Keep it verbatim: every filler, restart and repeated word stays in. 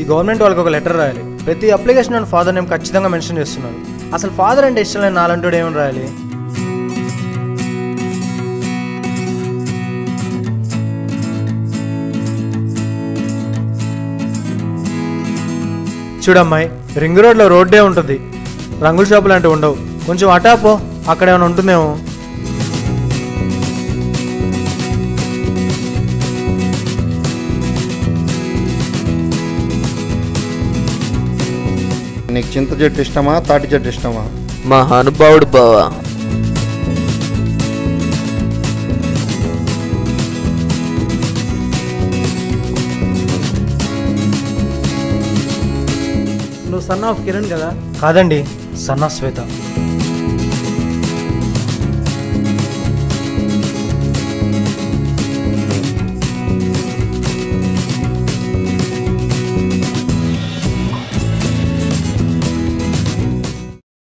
Government వాళ్ళకి ఒక letter రాయాలి. ప్రతి అప్లికేషన్ అండ్ ఫాదర్ నేమ్ ఖచ్చితంగా మెన్షన్ చేస్తున్నారు. అసలు ఫాదర్ అంటే ఇష్టం లేని నాలంటూ ఏమని రాయాలి? చూడమ్మాయి, రింగ్ రోడ్లో రోడ్డే ఉంటుంది, రంగుల షాపులు అంటే ఉండవు. కొంచెం అటాపో, అక్కడ ఏమైనా ఉంటుందేమో. నీకు చింత చెట్టు ఇష్టమా, తాటి చెట్టు ఇష్టమా? మా అనుభావుడు బావా. నువ్వు సన్ ఆఫ్ కిరణ్ కదా? కాదండి, సన్ ఆఫ్ శ్వేత.